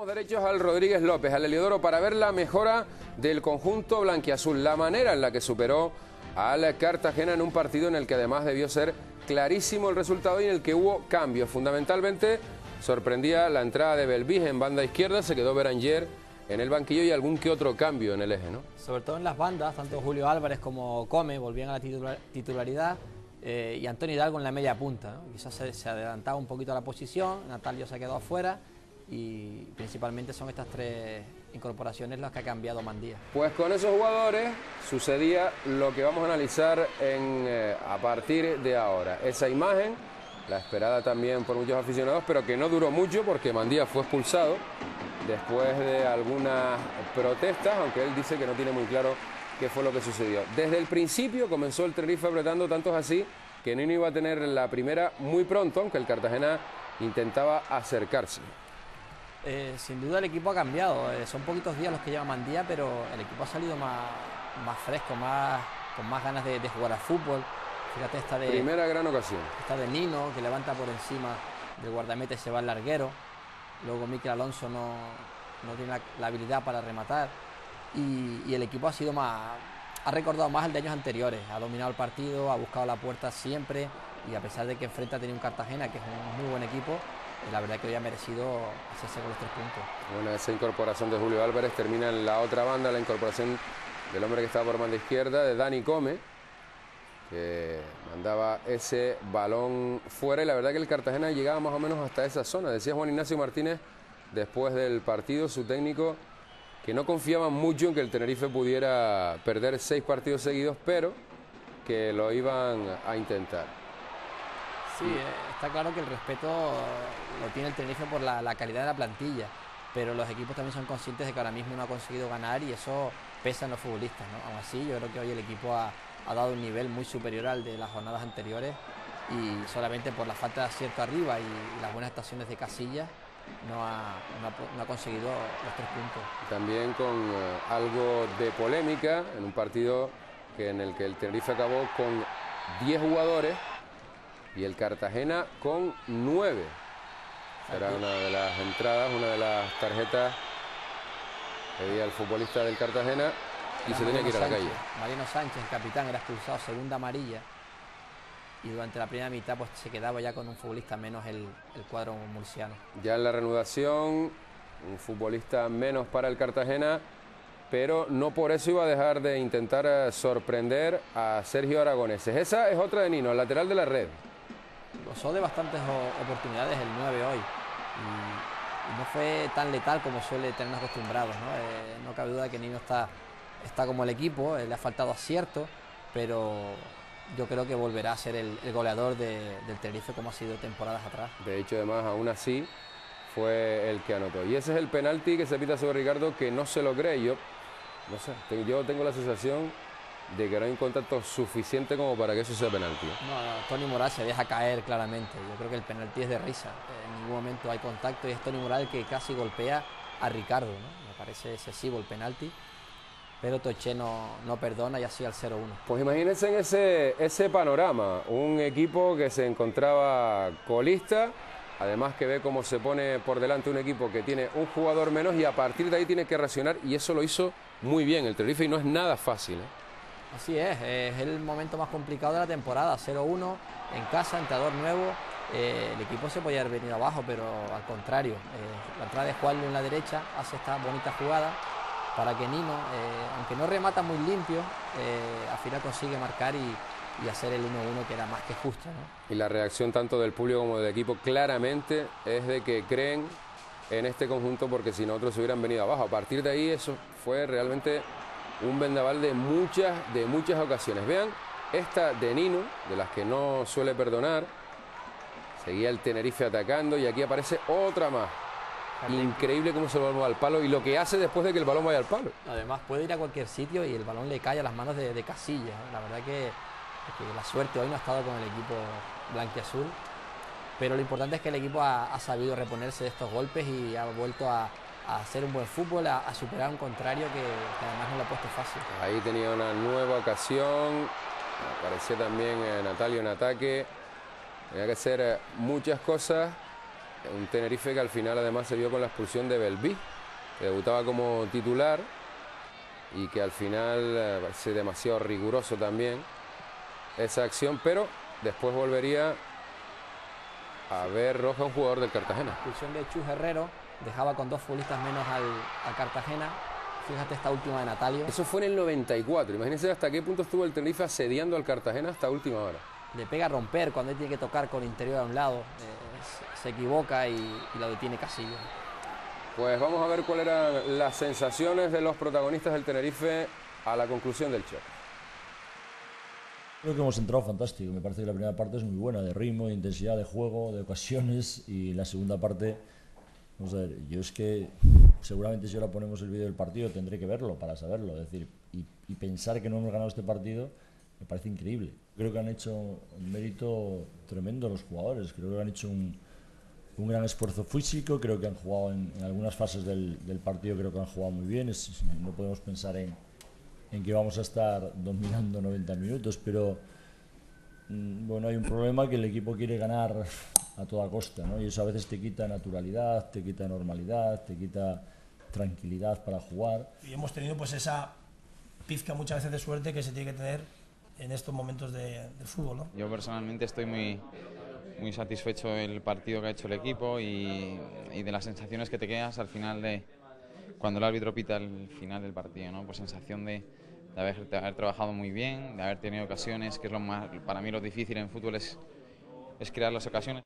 Vamos derechos al Rodríguez López, al Heliodoro, para ver la mejora del conjunto blanquiazul, la manera en la que superó al Cartagena en un partido en el que además debió ser clarísimo el resultado y en el que hubo cambios. Fundamentalmente sorprendía la entrada de Belvis en banda izquierda, se quedó Beranger en el banquillo y algún que otro cambio en el eje, ¿no? Sobre todo en las bandas, tanto Julio Álvarez como Come volvían a la titularidad y Antonio Hidalgo en la media punta, ¿no? Quizás se adelantaba un poquito a la posición, Natalio se ha quedado afuera y principalmente son estas tres incorporaciones las que ha cambiado Mandía. Pues con esos jugadores sucedía lo que vamos a analizar a partir de ahora. Esa imagen, la esperada también por muchos aficionados, pero que no duró mucho porque Mandía fue expulsado después de algunas protestas, aunque él dice que no tiene muy claro qué fue lo que sucedió. Desde el principio comenzó el Tenerife apretando, tantos así que Nino iba a tener la primera muy pronto, aunque el Cartagena intentaba acercarse. Sin duda el equipo ha cambiado, son poquitos días los que lleva Mandía, pero el equipo ha salido más fresco, con más ganas de jugar al fútbol. Fíjate esta de... Primera gran ocasión. Esta de Nino, que levanta por encima del guardameta y se va al larguero. Luego Mikel Alonso no tiene la habilidad para rematar. Y el equipo ha recordado más el de años anteriores. Ha dominado el partido, ha buscado la puerta siempre. Y a pesar de que enfrente ha tenido un Cartagena, que es un muy buen equipo, la verdad que hoy ha merecido hacerse con los 3 puntos. Bueno, esa incorporación de Julio Álvarez termina en la otra banda, la incorporación del hombre que estaba por banda izquierda, de Dani Come, que mandaba ese balón fuera. Y la verdad que el Cartagena llegaba más o menos hasta esa zona. Decía Juan Ignacio Martínez, después del partido, su técnico, que no confiaban mucho en que el Tenerife pudiera perder 6 partidos seguidos, pero que lo iban a intentar. Sí, está claro que el respeto lo tiene el Tenerife por la calidad de la plantilla, pero los equipos también son conscientes de que ahora mismo no ha conseguido ganar y eso pesa en los futbolistas, ¿no? Aún así, yo creo que hoy el equipo ha dado un nivel muy superior al de las jornadas anteriores y solamente por la falta de acierto arriba y las buenas actuaciones de Casillas no ha conseguido los 3 puntos. También con algo de polémica en un partido en el que el Tenerife acabó con 10 jugadores y el Cartagena con 9. Será una de las entradas, una de las tarjetas que veía el futbolista del Cartagena y se tenía que ir a la calle. Mariano Sánchez, el capitán, era expulsado, segunda amarilla. Y durante la primera mitad pues se quedaba ya con un futbolista menos el cuadro murciano. Ya en la reanudación, un futbolista menos para el Cartagena, pero no por eso iba a dejar de intentar sorprender a Sergio Aragoneses. Esa es otra de Nino, el lateral de la red. Gozó de bastantes oportunidades el 9 hoy y no fue tan letal como suele tenernos acostumbrados, ¿no? No cabe duda que Nino está como el equipo, le ha faltado acierto, pero yo creo que volverá a ser el goleador del Tenerife como ha sido temporadas atrás. De hecho, además, aún así, fue el que anotó. Y ese es el penalti que se pita sobre Ricardo, que no se lo cree. Yo tengo la sensación de que no hay un contacto suficiente como para que eso sea penalti. No, Tony Moral se deja caer claramente. Yo creo que el penalti es de risa. En ningún momento hay contacto y es Tony Moral el que casi golpea a Ricardo, ¿no? Me parece excesivo el penalti, pero Toché no perdona y así al 0-1. Pues imagínense en ese panorama, un equipo que se encontraba colista, además que ve cómo se pone por delante un equipo que tiene un jugador menos y a partir de ahí tiene que reaccionar y eso lo hizo muy bien el Tenerife y no es nada fácil, ¿eh? Así es el momento más complicado de la temporada, 0-1 en casa, entrenador nuevo, el equipo se podía haber venido abajo, pero al contrario, la entrada de Juanlu en la derecha hace esta bonita jugada para que Nino, aunque no remata muy limpio, al final consigue marcar y hacer el 1-1 que era más que justo, ¿no? Y la reacción tanto del público como del equipo claramente es de que creen en este conjunto porque si no otros se hubieran venido abajo. A partir de ahí eso fue realmente un vendaval de muchas ocasiones. Vean esta de Nino, de las que no suele perdonar. Seguía el Tenerife atacando y aquí aparece otra más. Increíble cómo se lo balón al palo y lo que hace después de que el balón vaya al palo. Además puede ir a cualquier sitio y el balón le cae a las manos de Casillas. La verdad que la suerte hoy no ha estado con el equipo blanquiazul, pero lo importante es que el equipo ha sabido reponerse de estos golpes y ha vuelto a hacer un buen fútbol, a superar un contrario que además no lo ha puesto fácil. Ahí tenía una nueva ocasión, apareció también Natalio en ataque, tenía que hacer muchas cosas Un Tenerife que al final además se vio con la expulsión de Belbí, que debutaba como titular y que al final parece demasiado riguroso también esa acción, pero después volvería a ver roja un jugador del Cartagena. La expulsión de Chus Herrero dejaba con 2 futbolistas menos al Cartagena. Fíjate esta última de Natalio. Eso fue en el 94. Imagínense hasta qué punto estuvo el Tenerife asediando al Cartagena hasta última hora. Le pega a romper cuando él tiene que tocar con el interior a un lado. Se equivoca y lo detiene Casillas. Pues vamos a ver cuáles eran las sensaciones de los protagonistas del Tenerife a la conclusión del choque. Creo que hemos entrado fantástico. Me parece que la primera parte es muy buena, de ritmo, de intensidad, de juego, de ocasiones, y la segunda parte, vamos a ver, yo es que seguramente si ahora ponemos el vídeo del partido tendré que verlo para saberlo, es decir, y pensar que no hemos ganado este partido me parece increíble. Creo que han hecho un mérito tremendo los jugadores, creo que han hecho un gran esfuerzo físico, creo que han jugado en algunas fases del partido, creo que han jugado muy bien. No podemos pensar en que vamos a estar dominando 90 minutos, pero bueno, hay un problema, que el equipo quiere ganar a toda costa, ¿no? Y eso a veces te quita naturalidad, te quita normalidad, te quita tranquilidad para jugar. Y hemos tenido pues esa pizca muchas veces de suerte que se tiene que tener en estos momentos del fútbol, ¿no? Yo personalmente estoy muy satisfecho del partido que ha hecho el equipo y de las sensaciones que te quedas al final cuando el árbitro pita el final del partido, ¿no? Pues sensación de haber trabajado muy bien, de haber tenido ocasiones, que es para mí lo difícil en fútbol es crear las ocasiones.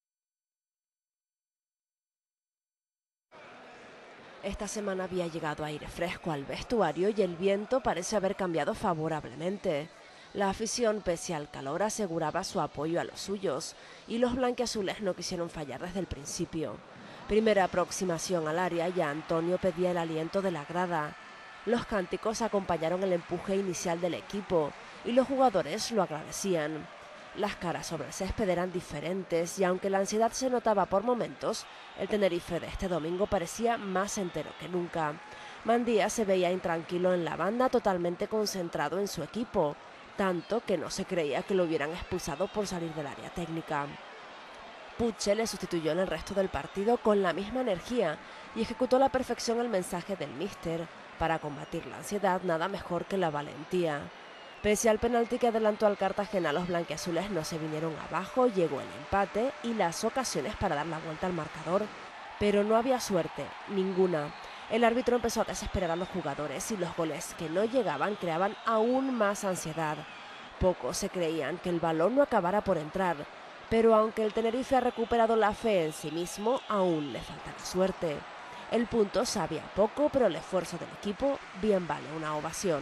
Esta semana había llegado aire fresco al vestuario y el viento parece haber cambiado favorablemente. La afición, pese al calor, aseguraba su apoyo a los suyos y los blanquiazules no quisieron fallar desde el principio. Primera aproximación al área y Antonio pedía el aliento de la grada. Los cánticos acompañaron el empuje inicial del equipo y los jugadores lo agradecían. Las caras sobre el césped eran diferentes y aunque la ansiedad se notaba por momentos, el Tenerife de este domingo parecía más entero que nunca. Mandía se veía intranquilo en la banda, totalmente concentrado en su equipo, tanto que no se creía que lo hubieran expulsado por salir del área técnica. Puche le sustituyó en el resto del partido con la misma energía y ejecutó a la perfección el mensaje del míster: para combatir la ansiedad, nada mejor que la valentía. Pese al penalti que adelantó al Cartagena, los blanquiazules no se vinieron abajo, llegó el empate y las ocasiones para dar la vuelta al marcador, pero no había suerte, ninguna. El árbitro empezó a desesperar a los jugadores y los goles que no llegaban creaban aún más ansiedad. Pocos se creían que el balón no acabara por entrar, pero aunque el Tenerife ha recuperado la fe en sí mismo, aún le falta la suerte. El punto sabía poco, pero el esfuerzo del equipo bien vale una ovación.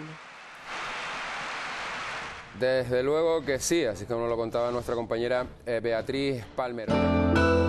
Desde luego que sí, así como nos lo contaba nuestra compañera Beatriz Palmer.